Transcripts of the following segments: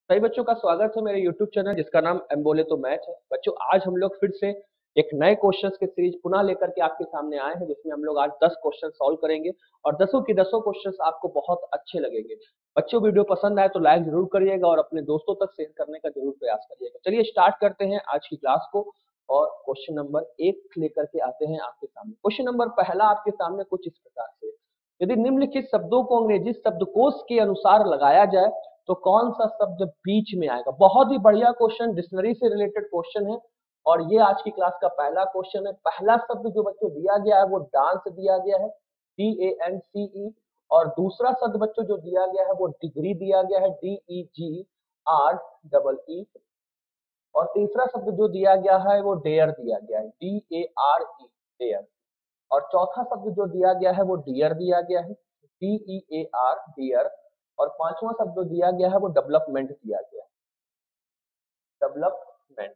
सभी बच्चों का स्वागत है मेरे YouTube चैनल जिसका नाम एम बोले तो मैथ है। बच्चों आज हम लोग फिर से एक नए क्वेश्चंस के सीरीज पुनः लेकर के आपके सामने आए हैं जिसमें हम लोग आज 10 क्वेश्चन सॉल्व करेंगे और 10 की 10 क्वेश्चंस आपको बहुत अच्छे लगेंगे। बच्चों वीडियो पसंद आए तो लाइक जरूर करिएगा और अपने दोस्तों तक शेयर करने का जरूर प्रयास करिएगा। चलिए स्टार्ट करते हैं आज की क्लास को और क्वेश्चन नंबर 1 लेकर के आते हैं आपके सामने। क्वेश्चन नंबर पहला आपके सामने कुछ इस प्रकार से, यदि निम्नलिखित शब्दों को अंग्रेजी शब्दकोश के अनुसार लगाया जाए तो कौन सा शब्द बीच में आएगा। बहुत ही बढ़िया क्वेश्चन, डिक्शनरी से रिलेटेड क्वेश्चन है और ये आज की क्लास का पहला क्वेश्चन है। पहला शब्द जो बच्चों दिया गया है वो डांस दिया गया है, DANCE। और दूसरा शब्द बच्चों जो दिया गया है वो डिग्री दिया गया है, DEGREE। और तीसरा शब्द जो दिया गया है वो डेयर दिया गया है, DARE, डेयर। और चौथा शब्द जो दिया गया है वो डियर दिया गया है, DEAR, डियर। और पांचवा शब्द जो दिया गया है वो डेवलपमेंट दिया गया है, डेवलपमेंट।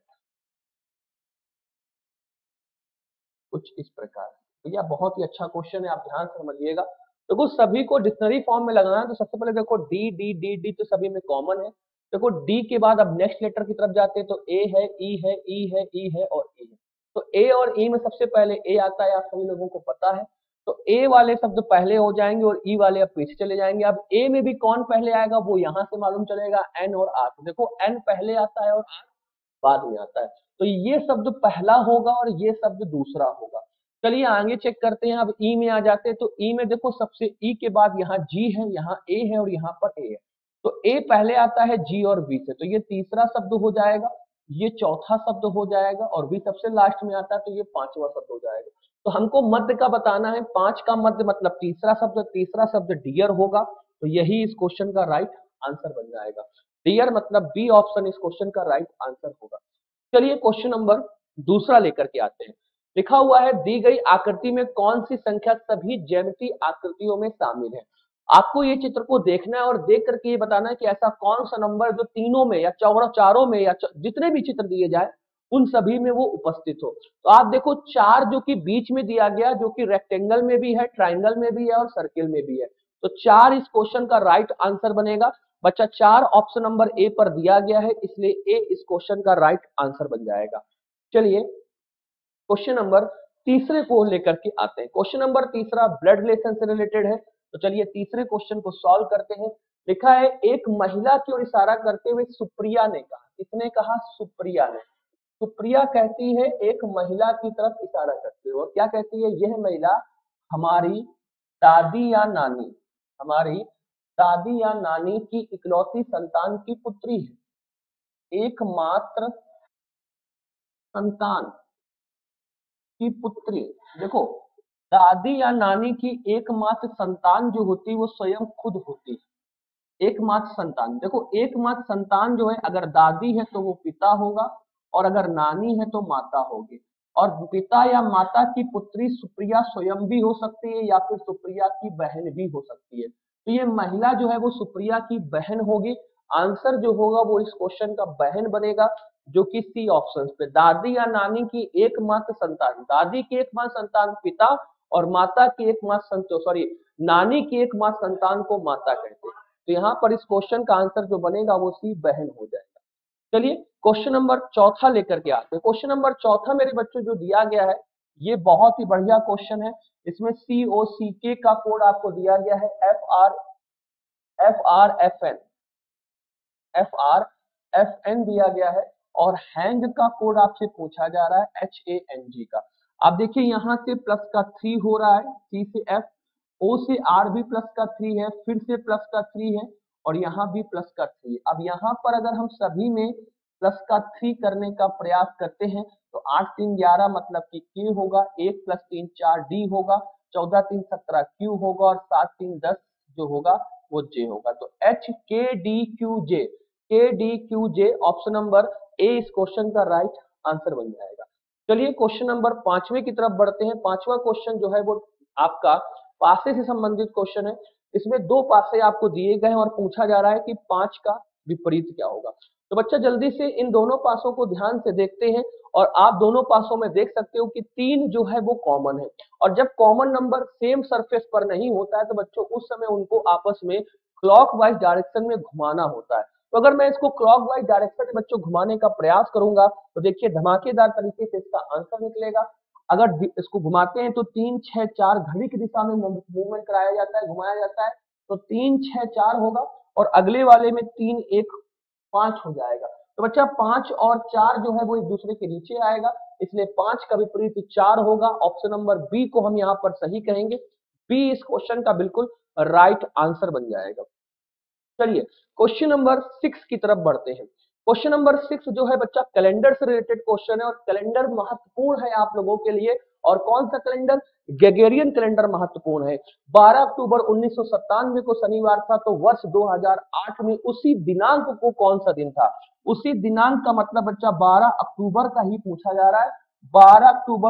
कुछ इस प्रकार। भैया बहुत ही अच्छा क्वेश्चन है, आप ध्यान से समझिएगा। देखो सभी को डिक्शनरी फॉर्म में लगाना है तो सबसे पहले देखो डी डी डी डी तो सभी में कॉमन है। देखो डी के बाद अब नेक्स्ट लेटर की तरफ जाते हैं तो ए है, ई है, ई है, ई है और ई है। तो ए और ई में सबसे पहले ए आता है, आप सभी लोगों को पता है। तो ए वाले शब्द पहले हो जाएंगे और ई वाले अब पीछे चले जाएंगे। अब ए में भी कौन पहले आएगा वो यहाँ से मालूम चलेगा, एन और आर। देखो एन पहले आता है और आर बाद में आता है। तो ये शब्द पहला होगा और ये शब्द दूसरा होगा। चलिए आगे चेक करते हैं। अब ई में आ जाते हैं तो ई में देखो सबसे ई के बाद यहाँ जी है, यहाँ ए है और यहाँ पर ए है। तो ए पहले आता है जी और बी से, तो ये तीसरा शब्द हो जाएगा, ये चौथा शब्द हो जाएगा और बी सबसे लास्ट में आता है तो ये पांचवा शब्द हो जाएगा। तो हमको मध्य का बताना है, पांच का मध्य मतलब तीसरा शब्द डियर होगा। तो यही इस क्वेश्चन का राइट आंसर बन जाएगा। डियर मतलब बी ऑप्शन इस क्वेश्चन का राइट आंसर होगा। चलिए क्वेश्चन नंबर दूसरा लेकर के आते हैं। लिखा हुआ है दी गई आकृति में कौन सी संख्या सभी ज्यामितीय आकृतियों में शामिल है। आपको ये चित्र को देखना है और देख करके ये बताना है कि ऐसा कौन सा नंबर जो तीनों में या चारों में या जितने भी चित्र दिए जाए उन सभी में वो उपस्थित हो। तो आप देखो चार जो कि बीच में दिया गया, जो कि रेक्टेंगल में भी है, ट्राइंगल में भी है और सर्किल में भी है। तो चार इस क्वेश्चन का राइट आंसर बनेगा। बच्चा चार ऑप्शन नंबर ए पर दिया गया है, इसलिए ए इस क्वेश्चन का राइट आंसर बन जाएगा। चलिए क्वेश्चन नंबर तीसरे को लेकर के आते हैं। क्वेश्चन नंबर तीसरा ब्लड रिलेशन से रिलेटेड है। तो चलिए तीसरे क्वेश्चन को सॉल्व करते हैं। लिखा है एक महिला की ओर इशारा करते हुए सुप्रिया ने कहा, किसने कहा? सुप्रिया ने। सुप्रिया कहती है एक महिला की तरफ इशारा करते हुए, क्या कहती है? यह महिला हमारी दादी या नानी, हमारी दादी या नानी की इकलौती संतान की पुत्री है, एकमात्र संतान की पुत्री। देखो दादी या नानी की एकमात्र संतान जो होती है वो स्वयं खुद होती है। एकमात्र संतान, देखो एकमात्र संतान जो है अगर दादी है तो वो पिता होगा और अगर नानी है तो माता होगी। और पिता या माता की पुत्री सुप्रिया स्वयं भी हो सकती है या फिर सुप्रिया की बहन भी हो सकती है। तो ये महिला जो है वो सुप्रिया की बहन होगी। आंसर जो होगा वो इस क्वेश्चन का बहन बनेगा, जो कि सी ऑप्शन पे दादी या नानी की एकमात्र संतान, दादी की एकमात्र संतान पिता और माता की एकमात्र संतान, सॉरी नानी की एकमात्र संतान को माता कहते हैं। तो यहाँ पर इस क्वेश्चन का आंसर जो बनेगा वो सी बहन हो जाएगा। चलिए क्वेश्चन नंबर चौथा लेकर के आते हैं। क्वेश्चन नंबर चौथा मेरे बच्चों जो दिया गया है ये बहुत ही बढ़िया क्वेश्चन है। इसमें COCK का कोड आपको दिया गया है, FRFN दिया गया है और हैंग का कोड आपसे पूछा जा रहा है HANG का। आप देखिए यहाँ से प्लस का 3 हो रहा है, C से F, O से R भी प्लस का 3 है, फिर से प्लस का 3 है और यहाँ भी प्लस का 3। अब यहाँ पर अगर हम सभी में प्लस का 3 करने का प्रयास करते हैं तो 8 3 11 मतलब कि K होगा, 1 + 3 4 D होगा, 14 3 17 Q होगा और 7 3 10 जो होगा वो J होगा। तो HKDQJ ऑप्शन नंबर ए इस क्वेश्चन का राइट आंसर बन जाएगा। चलिए क्वेश्चन नंबर पांचवे की तरफ बढ़ते हैं। पांचवा क्वेश्चन जो है वो आपका पासे से संबंधित क्वेश्चन है। इसमें दो पासे आपको दिए गए हैं और पूछा जा रहा है कि 5 का विपरीत क्या होगा। तो बच्चा जल्दी से इन दोनों पासों को ध्यान से देखते हैं और आप दोनों पासों में देख सकते हो कि 3 जो है वो कॉमन है। और जब कॉमन नंबर सेम सरफेस पर नहीं होता है तो बच्चों उस समय उनको आपस में क्लॉकवाइज डायरेक्शन में घुमाना होता है। तो अगर मैं इसको क्लॉकवाइज डायरेक्शन में बच्चों घुमाने का प्रयास करूंगा तो देखिए धमाकेदार तरीके से इसका आंसर निकलेगा। अगर इसको घुमाते हैं तो 3 6 4 घड़ी की दिशा में मूवमेंट कराया जाता है, घुमाया जाता है, तो 3 6 4 होगा और अगले वाले में 3 1 5 हो जाएगा। तो बच्चा 5 और 4 जो है वो एक दूसरे के नीचे आएगा, इसलिए 5 का विपरीत 4 होगा। ऑप्शन नंबर बी को हम यहाँ पर सही कहेंगे। बी इस क्वेश्चन का बिल्कुल राइट आंसर बन जाएगा। चलिए क्वेश्चन नंबर 6 की तरफ बढ़ते हैं। क्वेश्चन नंबर 6 जो है बच्चा कैलेंडर से रिलेटेड क्वेश्चन है और कैलेंडर महत्वपूर्ण है आप लोगों के लिए। और कौन सा कैलेंडर? ग्रेगोरियन कैलेंडर महत्वपूर्ण है। 12 अक्टूबर 1997 को शनिवार था, तो वर्ष 2008 में उसी दिनांक को कौन सा दिन था? उसी दिनांक का मतलब बच्चा 12 अक्टूबर का ही पूछा जा रहा है। 12 अक्टूबर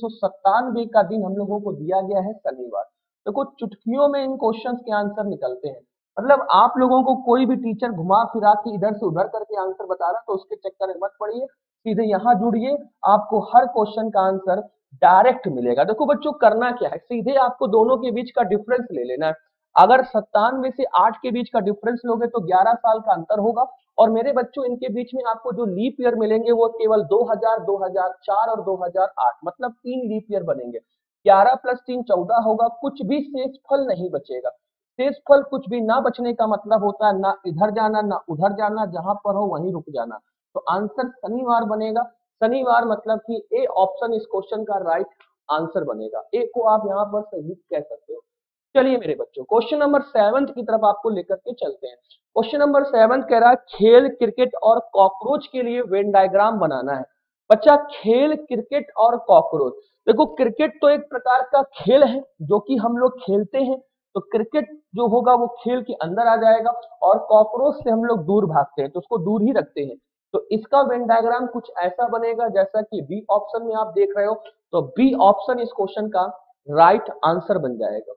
1997 का दिन हम लोगों को दिया गया है शनिवार। तो कुछ चुटकियों में इन क्वेश्चंस के आंसर निकलते हैं। मतलब आप लोगों को कोई भी टीचर घुमा फिरा के इधर से उधर करके आंसर बता रहा तो उसके चक्कर में मत पड़िए, सीधे यहाँ जुड़िए, आपको हर क्वेश्चन का आंसर डायरेक्ट मिलेगा। देखो बच्चों करना क्या है, सीधे आपको दोनों के बीच का डिफरेंस ले लेना है। अगर 97 से 8 के बीच का डिफरेंस लोगे तो 11 साल का अंतर होगा। और मेरे बच्चों इनके बीच में आपको जो लीप ईयर मिलेंगे वो केवल 2000, 2004 और 2008, मतलब 3 लीप ईयर बनेंगे। 11 + 3 14 होगा, कुछ भी शेषफल नहीं बचेगा। शेषफल कुछ भी ना बचने का मतलब होता है ना इधर जाना ना उधर जाना, जहां पर हो वहीं रुक जाना। तो आंसर शनिवार बनेगा। शनिवार मतलब कि ए ऑप्शन इस क्वेश्चन का राइट आंसर बनेगा। ए को आप यहाँ पर सही कह सकते हो। चलिए मेरे बच्चों क्वेश्चन नंबर 7 की तरफ आपको लेकर के चलते हैं। क्वेश्चन नंबर 7 कह रहा है खेल क्रिकेट और कॉकरोच के लिए वेन डायग्राम बनाना है। बच्चा खेल क्रिकेट और कॉकरोच, देखो क्रिकेट तो एक प्रकार का खेल है जो कि हम लोग खेलते हैं, तो क्रिकेट जो होगा वो खेल के अंदर आ जाएगा और कॉकरोच से हम लोग दूर भागते हैं तो उसको दूर ही रखते हैं। तो इसका वेन डायग्राम कुछ ऐसा बनेगा जैसा कि बी ऑप्शन में आप देख रहे हो। तो बी ऑप्शन इस क्वेश्चन का राइट आंसर बन जाएगा।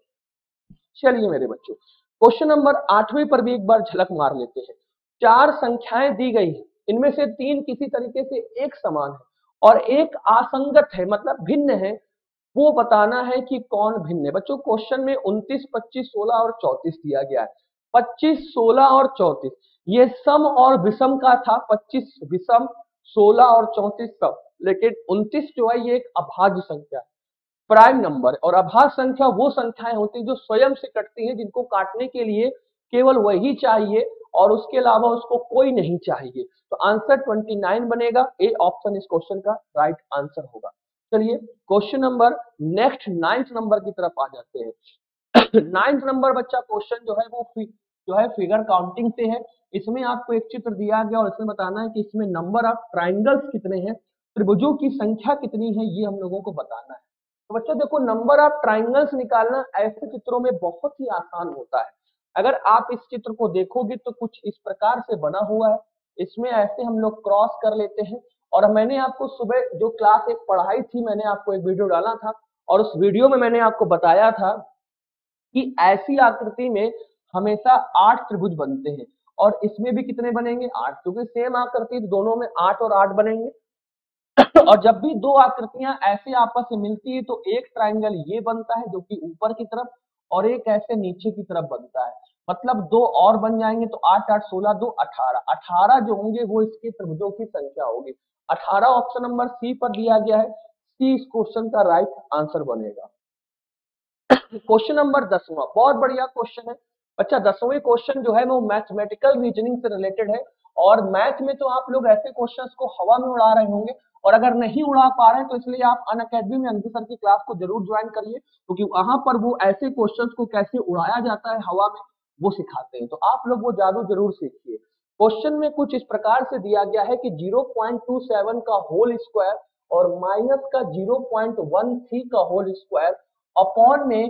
चलिए मेरे बच्चों क्वेश्चन नंबर 8वें पर भी एक बार झलक मार लेते हैं। 4 संख्याएं दी गई हैं, इनमें से 3 किसी तरीके से एक समान है और एक असंगत है, मतलब भिन्न है। वो बताना है कि कौन भिन्न है। बच्चों क्वेश्चन में 29, 25, 16 और 34 दिया गया है। 25, 16 और 34 ये सम और विषम का था। 25 विषम, 16 और 34 सम, लेकिन 29 जो है ये एक अभाज्य संख्या है, प्राइम नंबर। और अभाज्य संख्या वो संख्याएं होती है जो स्वयं से कटती हैं, जिनको काटने के लिए केवल वही चाहिए और उसके अलावा उसको कोई नहीं चाहिए। तो आंसर 29 बनेगा। ए ऑप्शन इस क्वेश्चन का राइट आंसर होगा। चलिए question number next 9th number की तरफ आ जाते हैं। 9th नंबर बच्चा क्वेश्चन जो है वो जो है फिगर काउंटिंग से है। इसमें आपको एक चित्र दिया गया और इसमें बताना है कि इसमें नंबर ऑफ ट्राइंगल्स कितने हैं, त्रिभुजों की संख्या कितनी है, ये हम लोगों को बताना है। तो बच्चों देखो नंबर ऑफ ट्राइंगल्स निकालना ऐसे चित्रों में बहुत ही आसान होता है। अगर आप इस चित्र को देखोगे तो कुछ इस प्रकार से बना हुआ है। इसमें ऐसे हम लोग क्रॉस कर लेते हैं और मैंने आपको सुबह जो क्लास एक पढ़ाई थी, मैंने आपको एक वीडियो डाला था और उस वीडियो में मैंने आपको बताया था कि ऐसी आकृति में हमेशा 8 त्रिभुज बनते हैं और इसमें भी कितने बनेंगे? 8, क्योंकि सेम आकृति दोनों में 8 और 8 बनेंगे। और जब भी दो आकृतियां ऐसे आपस में मिलती है तो एक ट्राइंगल ये बनता है जो कि ऊपर की तरफ और एक ऐसे नीचे की तरफ बनता है। मतलब दो और बन जाएंगे तो 8 8 16 2 18, 18 जो होंगे वो इसके त्रिभुजों की संख्या होगी। 18 ऑप्शन नंबर सी पर दिया गया है। सी इस क्वेश्चन का राइट आंसर बनेगा। क्वेश्चन नंबर 10वां बहुत बढ़िया क्वेश्चन है। अच्छा 10वें क्वेश्चन जो है वो मैथमेटिकल रीजनिंग से रिलेटेड है और मैथ में तो आप लोग ऐसे क्वेश्चंस को हवा में उड़ा रहे होंगे और अगर नहीं उड़ा पा रहे हैं तो इसलिए आप अनअकैडमी में अंकित सर की क्लास को जरूर ज्वाइन करिए, क्योंकि वहां पर वो ऐसे क्वेश्चंस को कैसे उड़ाया जाता है हवा में वो सिखाते हैं। तो आप लोग वो जादू जरूर सीखिए। क्वेश्चन में कुछ इस प्रकार से दिया गया है कि 0.27 का होल स्क्वायर और माइनस का 0.13 का होल स्क्वायर अपॉन में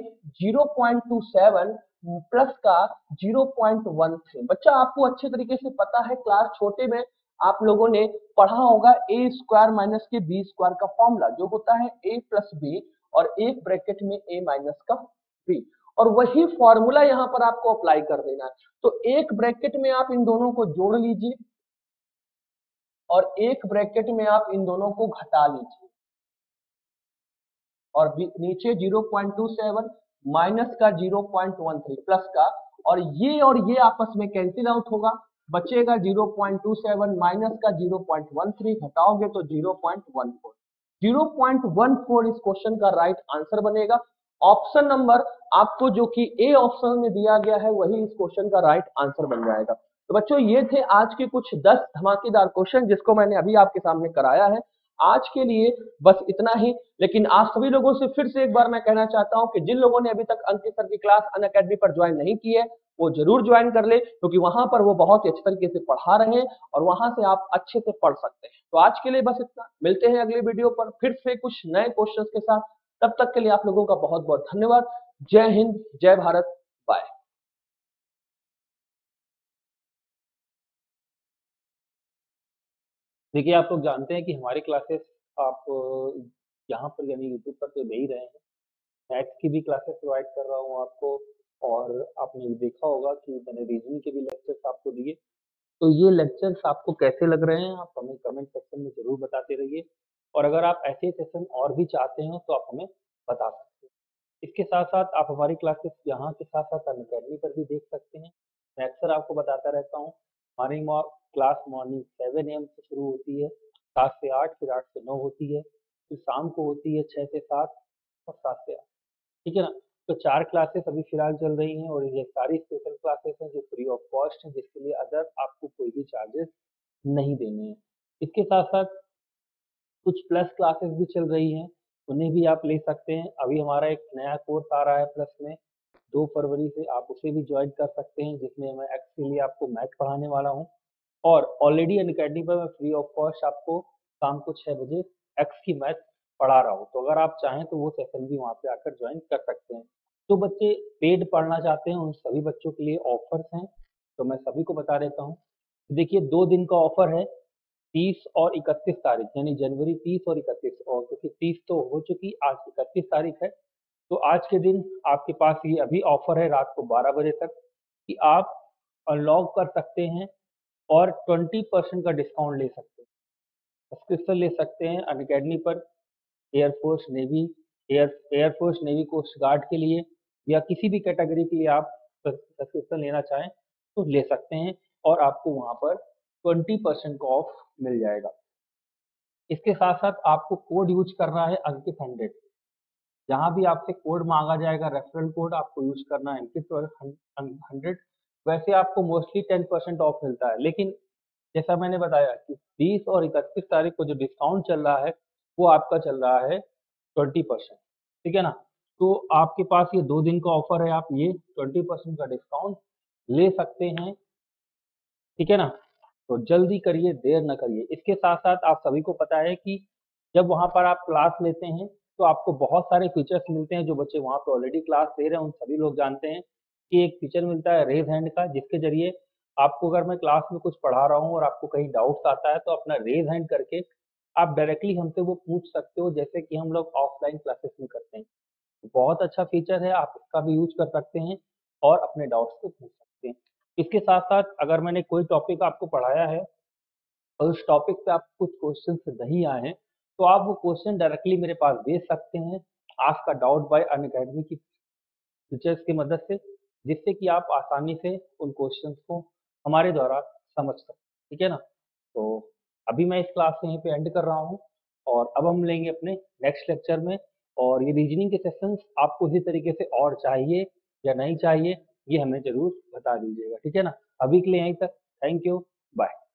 0.27 प्लस का 0.13। बच्चा आपको अच्छे तरीके से पता है, क्लास छोटे में आप लोगों ने पढ़ा होगा ए स्क्वायर माइनस के बी स्क्वायर का फॉर्मूला जो होता है ए प्लस बी और एक ब्रैकेट में ए माइनस का बी, और वही फॉर्मूला यहाँ पर आपको अप्लाई कर देना है। तो एक ब्रैकेट में आप इन दोनों को जोड़ लीजिए और एक ब्रैकेट में आप इन दोनों को घटा लीजिए और नीचे 0.27 माइनस का 0.13 प्लस का, और ये आपस में कैंसिल आउट होगा बचेगा 0.27 माइनस का 0.13 घटाओगे तो 0.14। 0.14 इस क्वेश्चन का राइट आंसर बनेगा। ऑप्शन नंबर आपको जो कि ए ऑप्शन में दिया गया है वही इस क्वेश्चन का राइट आंसर बन जाएगा। तो बच्चों ये थे आज के कुछ 10 धमाकेदार क्वेश्चन जिसको मैंने अभी आपके सामने कराया है। आज के लिए बस इतना ही, लेकिन आप सभी लोगों से फिर से एक बार मैं कहना चाहता हूं कि जिन लोगों ने अभी तक अंकित सर की क्लास अनअकैडमी पर ज्वाइन नहीं की है वो जरूर ज्वाइन कर ले, क्योंकि वहां पर वो बहुत ही अच्छे तरीके से पढ़ा रहे हैं और वहां से आप अच्छे से पढ़ सकते हैं। तो आज के लिए बस इतना, मिलते हैं अगले वीडियो पर फिर से कुछ नए क्वेश्चंस के साथ। तब तक के लिए आप लोगों का बहुत बहुत धन्यवाद। जय हिंद, जय भारत, बाय। देखिए, आप लोग जानते हैं कि हमारी क्लासेस आप यहाँ पर यानी यूट्यूब पर तो दे ही रहे हैं। मैथ्स की भी क्लासेस प्रोवाइड कर रहा हूँ आपको, और आपने देखा होगा कि मैंने रीजनिंग के भी लेक्चर्स आपको दिए। तो ये लेक्चर्स आपको कैसे लग रहे हैं आप हमें कमेंट सेक्शन में ज़रूर बताते रहिए, और अगर आप ऐसे सेशन और भी चाहते हैं तो आप हमें बता सकते हैं। इसके साथ साथ आप हमारी क्लासेस यहाँ के साथ साथ अनअकैडमी पर भी देख सकते हैं। मैं अक्सर आपको बताता रहता हूँ, हमारी क्लास मॉर्निंग 7 AM से शुरू होती है, 7 से 8, फिर 8 से 9 होती है, फिर शाम को होती है 6 से 7 और 7 से 8। ठीक है ना? तो 4 क्लासेस अभी फिलहाल चल रही हैं, और ये सारी स्पेशल क्लासेस हैं जो फ्री ऑफ कॉस्ट हैं, जिसके लिए अदर आपको कोई भी चार्जेस नहीं देने हैं। इसके साथ साथ कुछ प्लस क्लासेस भी चल रही हैं, उन्हें भी आप ले सकते हैं। अभी हमारा एक नया कोर्स आ रहा है प्लस में, 2 फरवरी से आप उसे भी ज्वाइन कर सकते हैं, जिसमें मैं एक्स के लिए आपको मैथ पढ़ाने वाला हूँ। और ऑलरेडी अनअकैडमी पर मैं फ्री ऑफ कॉस्ट आपको शाम को 6 बजे एक्स की मैथ पढ़ा रहा हूँ। तो अगर आप चाहें तो वो सेशन भी वहाँ पे आकर ज्वाइन कर सकते हैं। जो बच्चे पेड पढ़ना चाहते हैं उन सभी बच्चों के लिए ऑफर्स हैं, तो मैं सभी को बता देता हूँ। देखिए, 2 दिन का ऑफर है, 30 और 31 तारीख, यानी जनवरी 30 और 31, और क्योंकि 30 तो हो चुकी, आज 31 तारीख है, तो आज के दिन आपके पास ये अभी ऑफर है रात को 12 बजे तक, कि आप अनलॉक कर सकते हैं और 20% का डिस्काउंट ले सकते हैं। सब्सक्रिप्शन ले सकते हैं अनअकैडमी पर, air force navy, air force navy coast guard के लिए, या किसी भी कैटेगरी के लिए आप सब्सक्रिप्शन लेना चाहें तो ले सकते हैं, और आपको वहाँ पर 20% का ऑफ मिल जाएगा। इसके साथ साथ आपको कोड यूज करना है अंकित 100। जहाँ भी आपसे कोड मांगा जाएगा रेफरल कोड आपको यूज करना है अंकित 100। वैसे आपको मोस्टली 10% ऑफ मिलता है, लेकिन जैसा मैंने बताया कि 20 और 31 तारीख को जो डिस्काउंट चल रहा है वो आपका चल रहा है 20%। ठीक है ना? तो आपके पास ये 2 दिन का ऑफर है, आप ये 20% का डिस्काउंट ले सकते हैं। ठीक है ना? तो जल्दी करिए, देर न करिए। इसके साथ साथ आप सभी को पता है कि जब वहाँ पर आप क्लास लेते हैं तो आपको बहुत सारे फीचर्स मिलते हैं। जो बच्चे वहाँ पे ऑलरेडी क्लास ले रहे हैं उन सभी लोग जानते हैं कि एक फीचर मिलता है रेज हैंड का, जिसके जरिए आपको, अगर मैं क्लास में कुछ पढ़ा रहा हूँ और आपको कहीं डाउट्स आता है, तो अपना रेज हैंड करके आप डायरेक्टली हमसे वो पूछ सकते हो, जैसे कि हम लोग ऑफलाइन क्लासेस में करते हैं। बहुत अच्छा फीचर है, आप इसका भी यूज कर सकते हैं और अपने डाउट्स को पूछ सकते हैं। इसके साथ साथ अगर मैंने कोई टॉपिक आपको पढ़ाया है और उस टॉपिक पे आपको कुछ क्वेश्चन नहीं आए हैं, तो आप वो क्वेश्चन डायरेक्टली मेरे पास भेज सकते हैं ask a doubt by Unacademy की फीचर्स की मदद से, जिससे कि आप आसानी से उन क्वेश्चंस को हमारे द्वारा समझ सकते हैं। ठीक है ना? तो अभी मैं इस क्लास को यहीं पे एंड कर रहा हूँ, और अब हम लेंगे अपने नेक्स्ट लेक्चर में। और ये रीजनिंग के सेशंस आपको इसी तरीके से और चाहिए या नहीं चाहिए, ये हमें ज़रूर बता दीजिएगा। ठीक है ना? अभी के लिए यहीं तक। Thank you, bye.